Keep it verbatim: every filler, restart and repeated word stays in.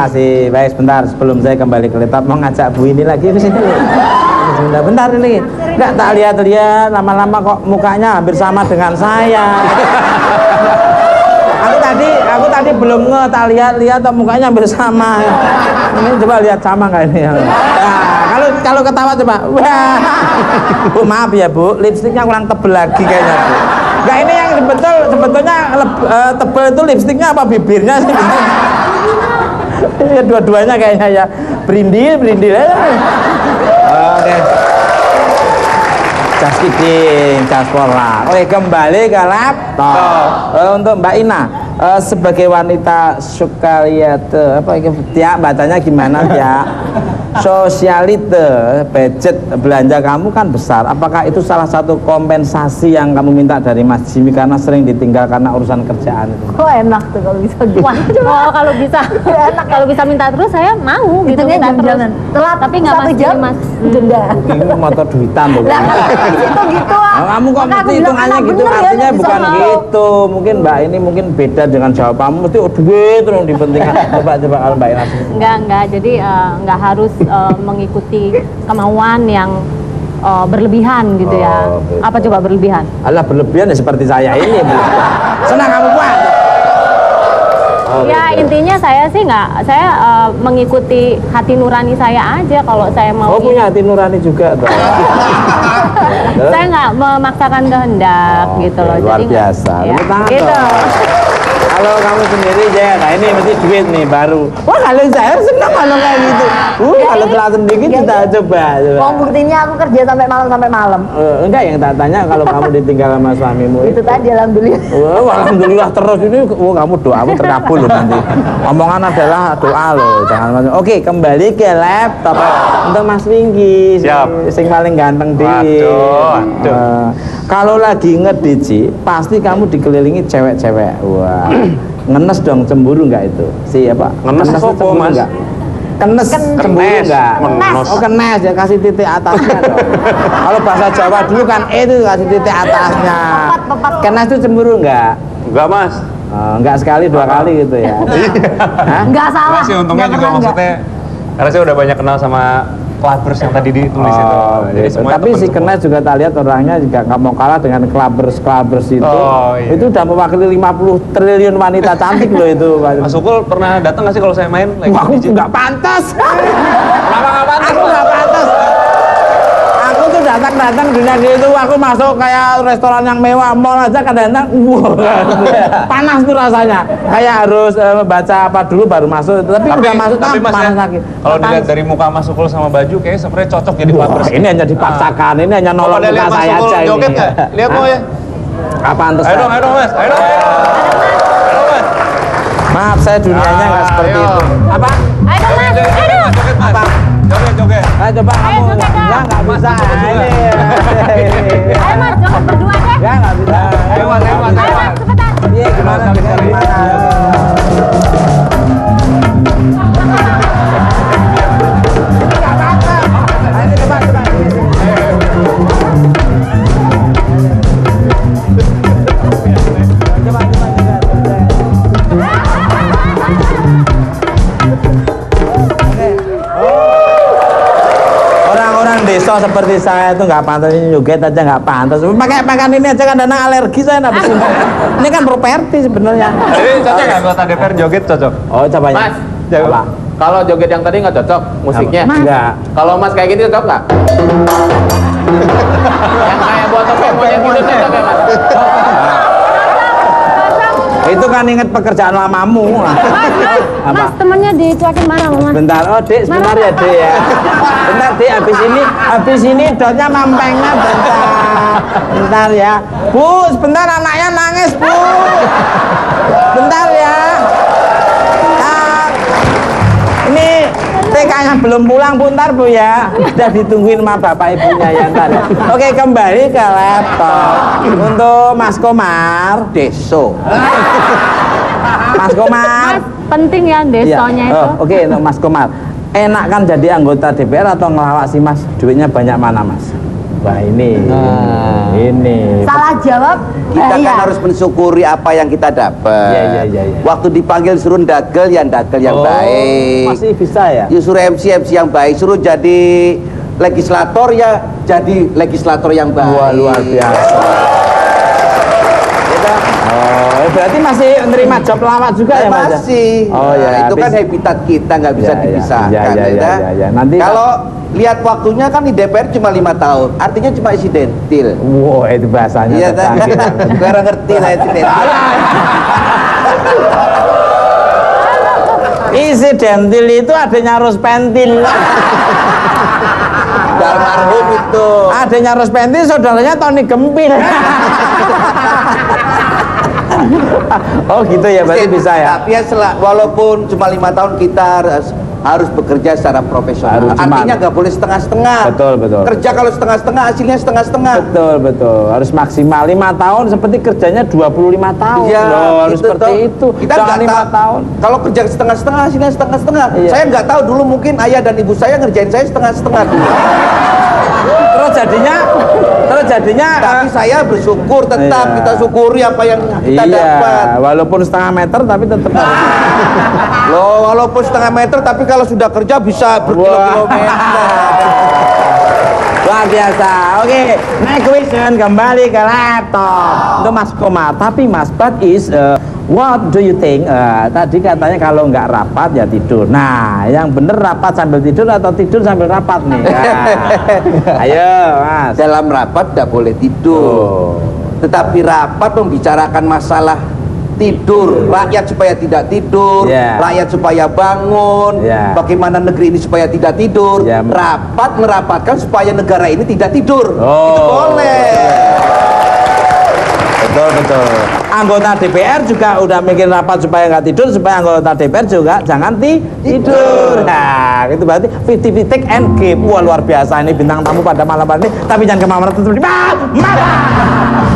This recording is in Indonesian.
kasih. Baik, sebentar sebelum saya kembali ke laptop mau ngajak Bu ini lagi ke sini. Sebentar, bentar ini. Enggak tak lihat-lihat lama-lama kok mukanya hampir sama dengan saya. Aku tadi, aku tadi belum nge, tak lihat-lihat kok mukanya hampir sama. Ini coba lihat sama nggak ini? Nah, kalau kalau ketawa coba. Wah. Bu maaf ya Bu, lipstiknya kurang tebel lagi kayaknya. Bu. Enggak, ini yang betul sebetulnya uh, tebel itu lipstiknya apa bibirnya sih? Ya, dua-duanya kayaknya ya berindil berindil aja. Oke, just kidding, just for lah. Oke, kembali ke laptop. Uh, untuk Mbak Ina, uh, sebagai wanita sukariyate, apa ini ya bacanya gimana ya? Sosialite, budget belanja kamu kan besar. Apakah itu salah satu kompensasi yang kamu minta dari Mas Jimmy karena sering ditinggal karena urusan kerjaan itu? Kok enak tuh kalau bisa gitu. Wah, oh, kalau bisa enak kalau bisa minta terus saya mau gitu minta terus. Telat tapi nggak satu jam Mas denda. Ini motor duitan loh. Lah kan itu gitu ah. Oh, kamu kok mesti hitungannya gitu, artinya ya, bukan gitu. Mungkin Mbak ini mungkin beda dengan jawabanmu, mesti oh, duit terus dipentingkan. Coba coba kalau Mbak Ina. Enggak, enggak. Jadi uh, enggak harus uh, mengikuti kemauan yang uh, berlebihan gitu oh, ya. Betul. Apa coba berlebihan? Alah, berlebihan ya seperti saya ini. Senang kamu buat. Oh, ya gitu. Intinya saya sih nggak, saya uh, mengikuti hati nurani saya aja kalau saya mau. Oh, punya hati nurani juga tuh. Saya nggak memaksakan kehendak oh, gitu loh. Luar jadi biasa. Ya, gitu. Kalau kamu sendiri ya, nah ini mesti duit nih baru. Wah, kalau saya senang kalau kayak gitu. Uh, ya, kalau telat sedikit kita coba. Mau buktinya aku kerja sampai malam sampai malam. Uh, enggak, yang tak tanya kalau kamu ditinggal sama suamimu. Itu tadi alhamdulillah. Wah, alhamdulillah terus ini. Oh, kamu doamu terkabul loh nanti. Omongan adalah doa loh, jangan macam. Oke, kembali ke laptop untuk Mas Wingky. Siap. Sing paling ganteng di. Waduh, waduh. Uh, kalau lagi ngediji, pasti kamu dikelilingi cewek-cewek. Wah, ngenes dong, cemburu nggak itu? Si apa? Ngenes apa, Mas? Enggak? Kenes, cemburu nggak? Oh, kenes ya, kasih titik atasnya dong. Kalau bahasa Jawa dulu kan E itu kasih titik atasnya. Kenes itu cemburu nggak? Enggak, Mas. Oh, enggak sekali, dua kali gitu ya. Enggak salah. Enggak sih, untungnya juga maksudnya karena saya udah banyak kenal sama clubbers yang tadi ditulis oh, itu. Jadi gitu. Tapi si Kenes juga tak lihat orangnya juga nggak mau kalah dengan clubbers-clubbers itu. Oh, iya. Itu udah mewakili lima puluh triliun wanita cantik loh itu. Mas Ukul pernah datang nggak sih kalau saya main? Lagi Wah, aku nggak pantas. Kenapa nggak pantas? Aku nggak pantas. Aku tuh datang-datang dunia gitu, aku masuk kayak restoran yang mewah, mall aja kadang-kadang, wow, panas tuh rasanya. Kayak harus uh, baca apa dulu baru masuk. Tapi, tapi udah masuk tapi kan Mas panas ya, lagi. Kalau dilihat dari muka Mas Ukul sama baju, kayaknya sebenarnya cocok jadi clubbers. Ini hanya dipaksakan, ah. ini hanya nolong oh, muka saya aja ini. Joget nggak? Lihat mau ya. Apaan tuh? Ayo dong, ayo dong Mas, ayo dong. Ayo dong Mas. Maaf, saya dunianya nggak seperti ayo. itu. Apa? Ayo dong Mas, ayo dong. Joget Mas. Apa? Joget, joget. Ayo coba Ayo, kamu. joget, Enggak, nggak bisa. Ini. Ayo Mas, joget berdua deh. Ya nggak bisa. Ayo Mas, ayo Mas. Ayo Mas, cepetan. Iya, gimana? Gimana? Desa seperti saya itu nggak pantas, ini joget aja nggak pantas. Pakai pakaian ini aja kan karena alergi saya nggak bisa. Ini kan properti sebenarnya. Jadi cocok nggak anggota D P R joget cocok? Oh, coba ya. Mas, coba. Kalau joget yang tadi nggak cocok musiknya? Enggak. Kalau Mas kayak gini cocok nggak? Yang kayak buat toko monyet gitu cocok ya Mas? Itu kan inget pekerjaan lamamu. Mas, mas, mas temennya dicuekin mana Mas? Bentar, oh Dek, sebentar ya Dek ya. Bentar Dek, habis ini, habis ini dotnya mampengnya bentar. Bentar ya. Bu, sebentar anaknya nangis Bu. Bentar ya. Nah, ini T K-nya belum pulang Bu, ntar Bu ya. Udah ditungguin sama bapak ibunya ya ntar. Oke, kembali ke laptop. Untuk Mas Komar, Deso. Mas Komar. Mas, penting ya desonya ya. itu. Oh, Oke, okay, untuk Mas Komar. Enak kan jadi anggota D P R atau ngelawak sih Mas? Duitnya banyak mana Mas? Wah ini, Nah. ini. Salah jawab. Kita bahaya. kan harus mensyukuri apa yang kita dapat. Iya, iya, iya, iya. Waktu dipanggil suruh dagel, ya dagel yang Oh, baik. masih bisa ya? Ya, suruh M C M C yang baik, suruh jadi legislator ya jadi legislator yang baik. Wah, luar biasa. Oh, berarti masih menerima job lawak juga ya, Mas? Masih. Oh ya, Nah, itu kan habis- habitat kita nggak bisa Ya, ya, dipisahkan. ya, ya, ya, ya, kan? ya, ya. Nanti kalau lihat waktunya kan di D P R cuma lima tahun, artinya cuma insidentil. Wow, itu bahasanya Iya, tercanggih. kurang ngerti lah insidentil. Insidentil itu adanya Ruspentil. Almarhum itu. Adanya Ruspentil, saudaranya Tony Gempil. Oh gitu ya, berarti bisa ya. Tapi ya sel- walaupun cuma lima tahun kita harus, harus bekerja secara profesional. Harus cuma- Artinya nggak boleh setengah-setengah. Betul, betul. Kerja kalau setengah-setengah hasilnya setengah-setengah. Betul, betul. Harus maksimal lima tahun seperti kerjanya dua puluh lima tahun. Iya, Loh, harus gitu seperti toh. itu. Kita Jangan nggak lima tahu. tahun. Kalau kerja setengah-setengah hasilnya setengah-setengah. Iya. Saya nggak tahu dulu, mungkin ayah dan ibu saya ngerjain saya setengah-setengah dulu. Terus jadinya terus jadinya Tapi eh, saya bersyukur, tetap Iya. kita syukuri apa yang kita iya, dapat. walaupun setengah meter tapi tetap harus. Loh, walaupun setengah meter tapi kalau sudah kerja bisa berkilo-kilometer. Luar biasa. Oke, next question, kembali ke laptop. Untuk Mas Komar. Tapi Mas, but is uh, what do you think? Uh, tadi katanya kalau nggak rapat ya tidur. Nah, yang bener rapat sambil tidur atau tidur sambil rapat nih? Nah, ayo, Mas. Dalam rapat tidak boleh tidur. Oh. Tetapi rapat membicarakan masalah tidur, rakyat supaya tidak tidur, Yeah. rakyat supaya bangun, Yeah. bagaimana negeri ini supaya tidak tidur. Yeah. Rapat merapatkan supaya negara ini tidak tidur. Oh. Itu boleh. Betul, betul. Anggota D P R juga udah mikir rapat supaya nggak tidur, supaya anggota D P R juga jangan ti tidur. Nah, itu berarti fifty fifty take and give. Wah, luar biasa ini bintang tamu pada malam hari ini. Tapi jangan kemana-mana, tetap di malam.